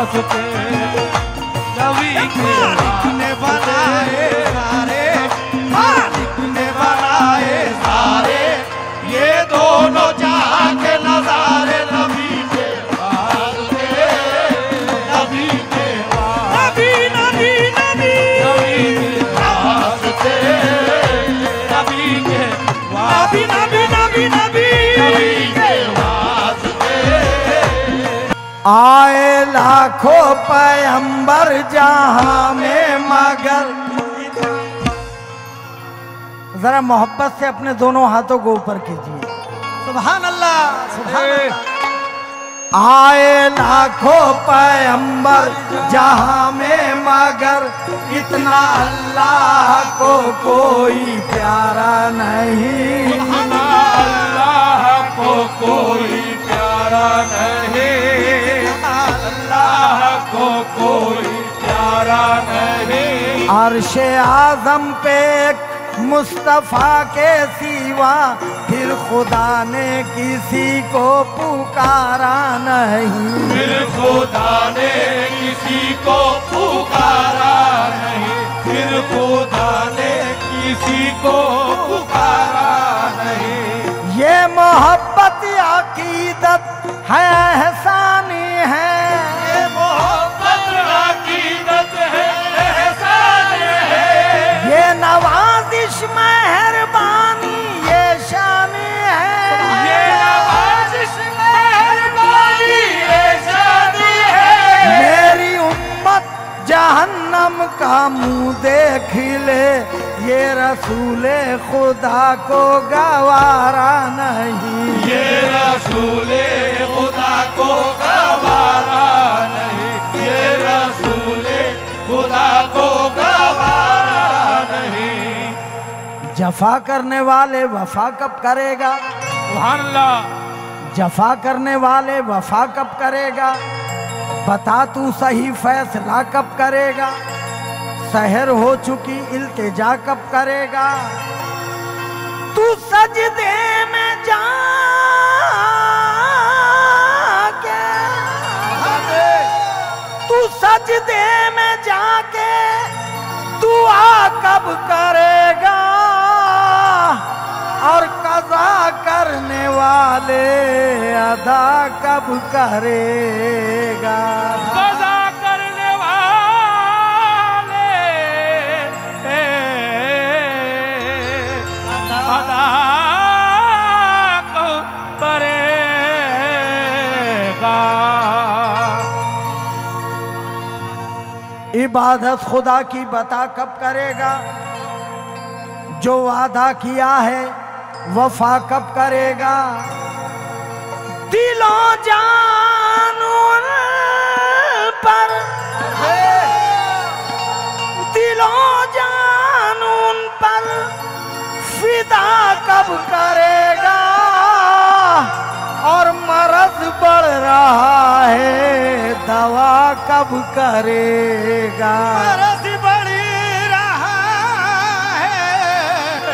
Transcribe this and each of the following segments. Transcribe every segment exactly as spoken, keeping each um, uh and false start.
वास्ते, नबी के मालिक ने बनाए सारे, मालिक ने बनाए सारे, ये दोनों जहां के नजारे नबी के वास्ते, नबी के वास्ते, नबी नबी नबी नबी के वास्ते, नबी के नबी नबी नबी नबी नबी के वास्ते। आए लाखों पैगंबर जहां में मगर, जरा मोहब्बत से अपने दोनों हाथों को ऊपर कीजिए। सुभान अल्लाह, सुभान अल्लाह। आए लाखों पैगंबर जहां में मगर, इतना अल्लाह को कोई प्यारा नहीं। इतना अल्लाह को कोई प्यारा नहीं, अल्लाह को कोई प्यारा नहीं। अर्शे आज़म पे एक मुस्तफ़ा के सिवा फिर खुदा ने किसी को पुकारा नहीं। फिर खुदा ने किसी को पुकारा नहीं, फिर खुदा ने किसी को पुकारा नहीं। ये मोहब्बत अकीदत है, एहसानी है। ये मोहब्बत अकीदत है, एहसान है। ये नवाजिश मेहरबानी, ये शान है। ये नवाजिश मेहरबानी, ये शान है। मेरी उम्मत जहन्नम का मुंह देख ले, ये रसूले खुदा को गवारा नहीं। ये रसूले खुदा को गवारा नहीं, ये रसूले खुदा को गवारा नहीं। जफा करने वाले वफा कब करेगा? सुभान अल्लाह। जफा करने वाले वफा कब करेगा? बता तू सही फैसला कब करेगा? सहर हो चुकी इल्तिजा कब करेगा? तू सजदे में जा के, तू सजदे में जाके दुआ कब करेगा? और कज़ा करने वाले अदा कब करेगा? कज़ा करने वाले अदा कब करेगा? इबादत खुदा की बता कब करेगा? जो वादा किया है वफा कब करेगा? दिलों जानून पर, दिलों जानून पर फिदा कब करेगा? और मरज बढ़ रहा है दवा कब करेगा? मरज़ बढ़ रहा है,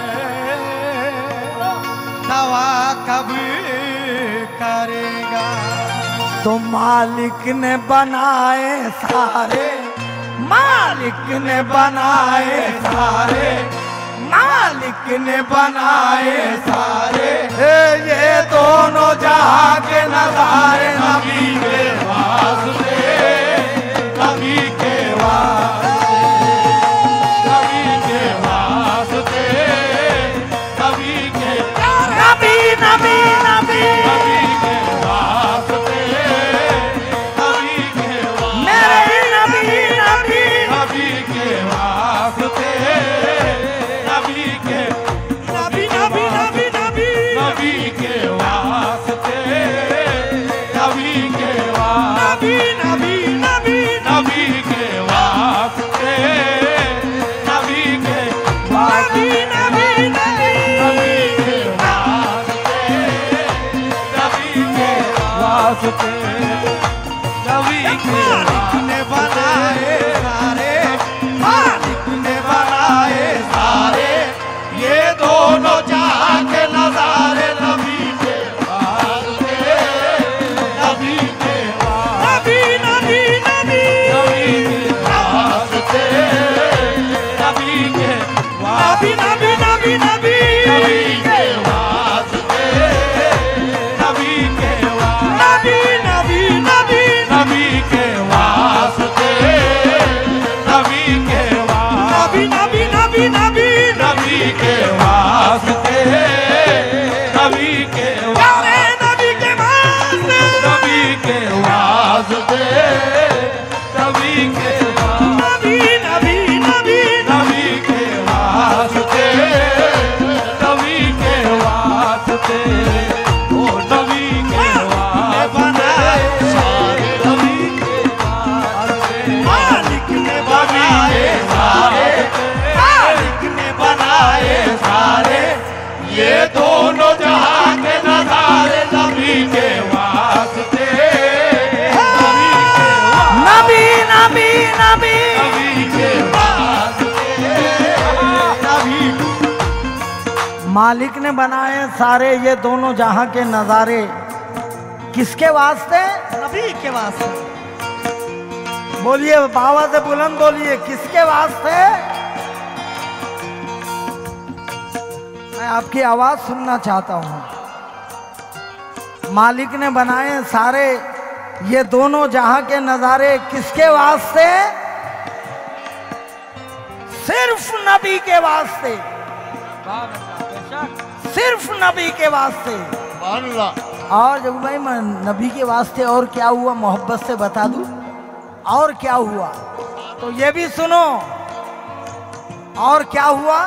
दवा कब करेगा? तो मालिक ने बनाए सारे, मालिक ने बनाए सारे, मालिक ने बनाए सारे, ये दोनों जहां के नजारे नबी के वास्ते, नबी के वास्ते, नबी के वास्ते, नबी के नबी नबी नबी नबी के वास्ते, नबी के मेरे नबी नबी नबी के वास्ते, नबी के नबी नबी नबी नबी नबी के वास्ते, नबी के वास्ते, नबी नबी नबी नबी के वास्ते, नबी के वास्ते, नबी नबी नबी के वास्ते, नबी के वास्ते, नबी के मालिक ने बनाए सारे, मालिक ने बनाए सारे, ये दोनों जहां के नजारे नबी के वास्ते, नबी के वास्ते, नबी नबी नबी नबी के वास्ते नबी। मालिक ने बनाए सारे ये दोनों जहां के नजारे, किसके वास्ते? नबी के वास्ते। बोलिए बाबा से बुलंद बोलिए, किसके वास्ते? मैं आपकी आवाज सुनना चाहता हूं। मालिक ने बनाए सारे ये दोनों जहां के नजारे, किसके वास्ते? सिर्फ नबी के वास्ते, सिर्फ नबी के वास्ते। और जब भाई मैं नबी के वास्ते और क्या हुआ मोहब्बत से बता दूं, और क्या हुआ तो ये भी सुनो। और क्या हुआ?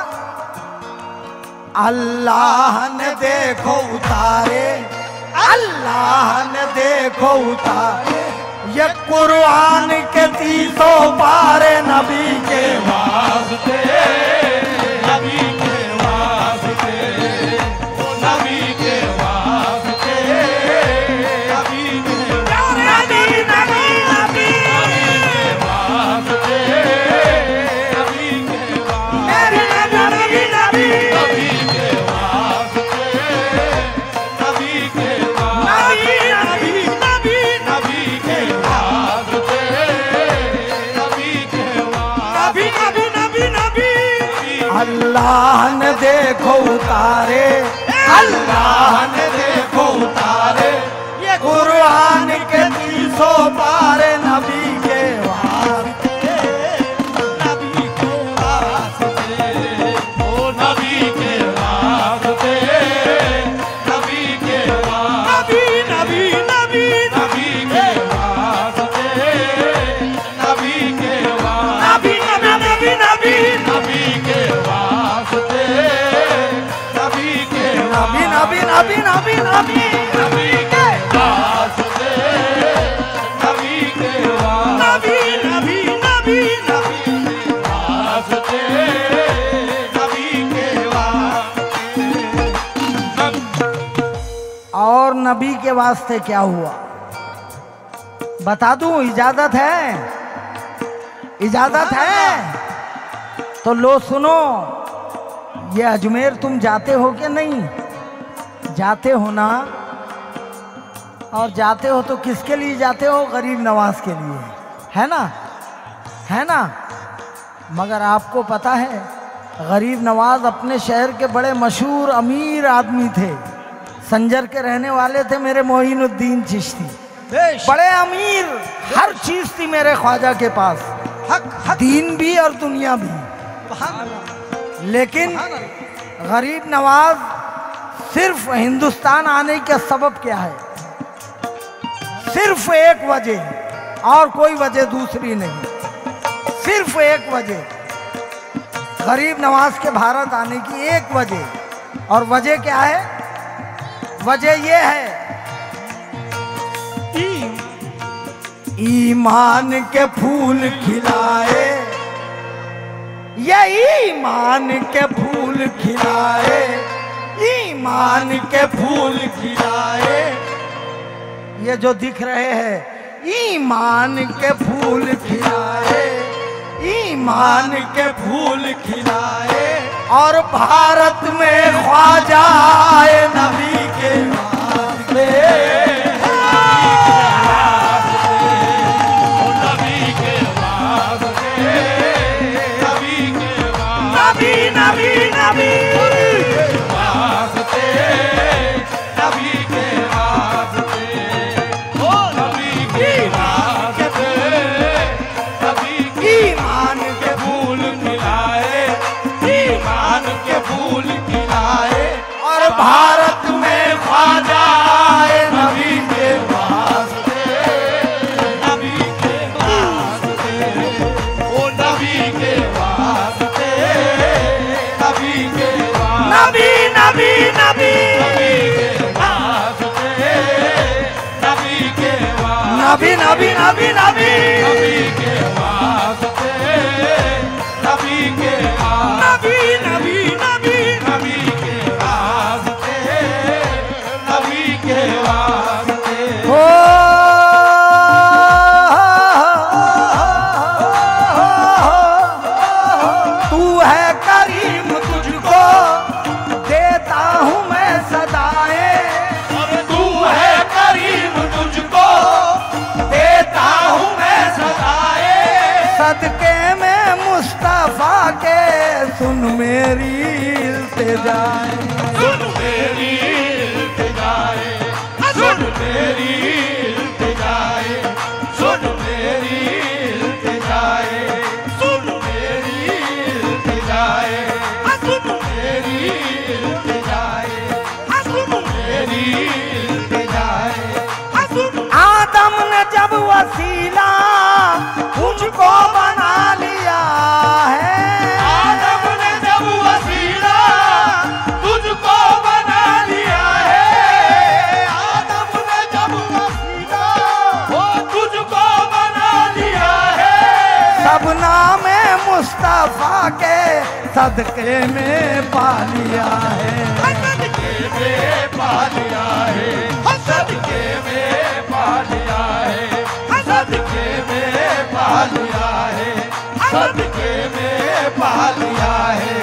अल्लाह ने देखो उतारे, अल्लाह ने देखो उतारे ये कुरान के तीसों पारे नबी के वास्ते नबी के वास्ते नबी के वास्ते नबी के नबी नबी नबी वास्ते नबी के नबी नबी नबी नबी के वास्ते नबी के नबी नबी नबी नबी के वास्ते नबी के नबी नबी नबी नबी अल्लाह ने देखो उतारे, अल्लाह ने देखो उतारे ये कुरान के तीसों पारे नबी के वास्ते। नबी के वास्ते ओ नबी के वास्ते नबी के वास्ते नबी नबी नबी नबी के वास्ते नबी के वास्ते नबी नबी नबी नबी के वास्ते नबी के नबी नबी नबी नबी नबी नबी के वास्ते नबी के वास्ते नबी नबी नबी वास्ते नबी के वास्ते। और नबी के वास्ते क्या हुआ बता दूं? इजाजत है? इजाजत है तो लो सुनो। ये अजमेर तुम जाते हो कि नहीं? जाते हो ना? और जाते हो तो किसके लिए जाते हो? गरीब नवाज के लिए, है ना? है ना? मगर आपको पता है गरीब नवाज अपने शहर के बड़े मशहूर अमीर आदमी थे, संजर के रहने वाले थे मेरे मोइनुद्दीन चिश्ती। बड़े अमीर, हर चीज थी मेरे ख्वाजा के पास, हक हक दीन भी और दुनिया भी। लेकिन गरीब नवाज सिर्फ हिंदुस्तान आने का सबब क्या है? सिर्फ एक वजह, और कोई वजह दूसरी नहीं, सिर्फ एक वजह। गरीब नवाज के भारत आने की एक वजह, और वजह क्या है? वजह यह है ईमान के फूल खिलाए, ये ईमान के फूल खिलाए, ईमान के फूल खिलाए। ये जो दिख रहे हैं ईमान के फूल खिलाए, ईमान के फूल खिलाए। और भारत में ख्वाजा आए नबी के वास्ते, नबी के वास्ते नबी के नबी नबी नबी वास्ते नबी के वास्ते ओ नबी के वास्ते नबी के ईमान के फूल खिलाए ईमान के फूल खिलाए। और भारत में ख्वाजा आए नबी के वास्ते नबी के वास्ते ओ नबी के वास्ते नबी के वास्ते नबी नबी नबी नबी के वास्ते नबी के वास्ते नबी नबी नबी नबी नबी के वास्ते नबी के वास्ते नबी नबी नबी नबी के वास्ते नबी के वास्ते ओ मेरी इल्तिजाए, सुन मेरी इल्तिजाए, सुन मेरी इल्तिजाए, सुन मेरी इल्तिजाए, सुन मेरी इल्तिजाए, सुन मेरी इल्तिजाए, सुन मेरी इल्तिजाए, सुन। आदम ने जब वसीला मुझको बना लिया है, आदम ने जब वसीला तुझको बना लिया है, आदम ने जब वसीला वो तुझको बना लिया है, सब नामे मुस्तफा के सदके में पा लिया है, सदके में पा लिया है, सदके में पा लिया है, सदके में पा लिया है, सदके में पा लिया है।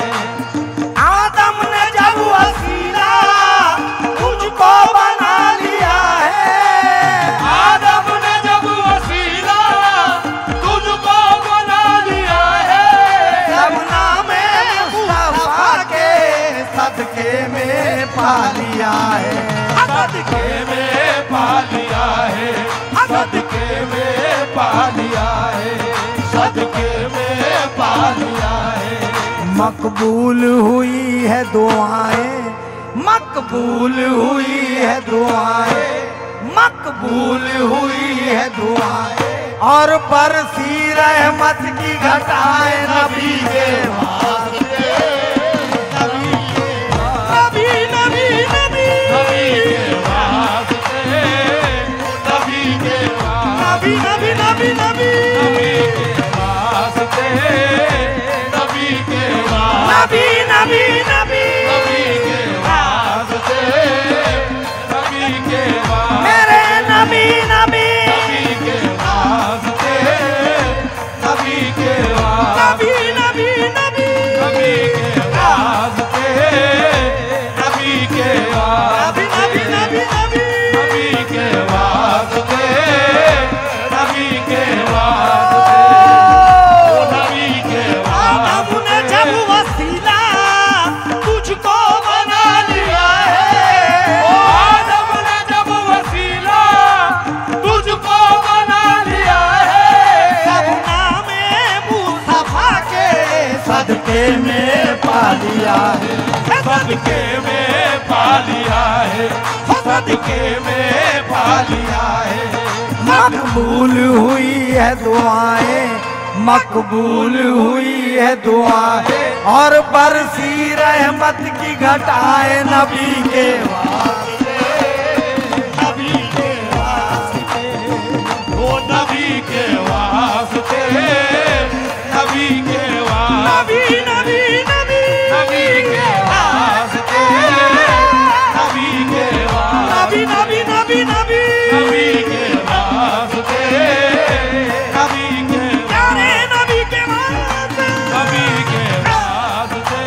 आदम ने जब वसीला मुझको बना लिया है, आदम ने जब वसीला तुझको बना लिया है, सब नामे मुस्तफा के सदके में पा लिया है, सदके में पा लिया है, सदके में पा लिया है, सदके में पा लिया है। मकबूल हुई है दुआएं, मकबूल हुई है दुआएं, मकबूल हुई है दुआएं, और बरसी रहमत की घटाएं नबी के वास्ते, नबी के नबी नबी नबी नबी के वास्ते, नबी के नबी नबी नबी नबी वास्ते, नबी के नबी नबी नबी नबी के वास्ते, नबी के वास्ते, मेरे नबी नबी नबी के वास्ते, नबी के वास्ते, नबी नबी नबी नबी के वास्ते, नबी के वास्ते, नबी नबी नबी नबी के वास्ते, नबी के वास्ते, नबी के आदम ने जब वसीला तुझको बना लिया है, ओ आदम ने जब वसीला तुझको बना लिया है, सब नामे मुस्तफा के सदके में पा लिया है, सदके में पा लिया है, सदके में पा लिया है। मकबूल हुई है दुआएं, मकबूल हुई है दुआएं, और बरसी रहमत की घटाएं नबी के वास्ते, नबी के वास्ते, ओ नबी के वास्ते, नबी के वास्ते, नबी नबी नबी नबी के वास्ते, नबी के वास्ते, नबी नबी नबी नबी नबी के वास्ते, नबी के प्यारे नबी के वास्ते, नबी के वास्ते,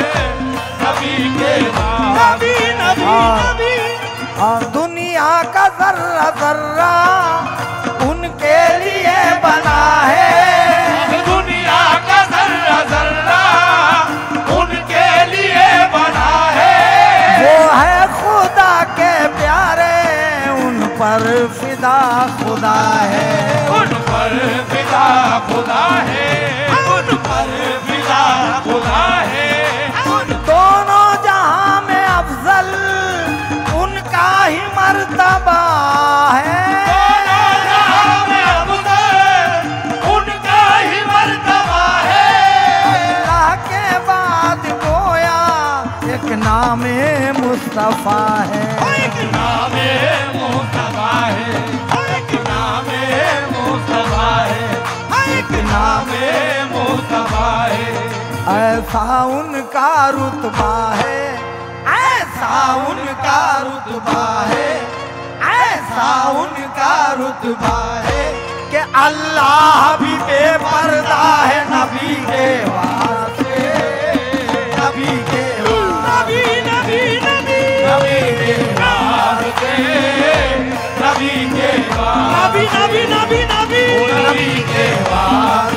नबी के वास्ते, नबी नबी नबी और दुनिया का जर्रा जर्रा उनके लिए बना है, दुनिया का जर्रा जर्रा उनके लिए बना है, वो है खुदा के प्यारे, उन पर फिदा खुदा है, उन पर फिदा खुदा है, उन पर फिदा खुदा है, दोनों जहां में अफजल उनका ही मर्तबा है, दोनों जहां में अफजल उनका ही मर्तबा है, अल्लाह के बाद गोया एक नामे मुस्तफा है, एक नामे मुस्तफा है, एक नामे मुस्तफा है, एक नामे मुस्तफा है, ऐसा उनका रुतबा है, ऐसा उनका रुतबा है, ऐसा उनका रुतबा है कि अल्लाह भी बेपर्दा है नबी के वास्ते, नबी के वास्ते, नबी नबी नबी नबी के वास्ते, नबी के वास्ते, नबी नबी नबी नबी नबी के वास्ते,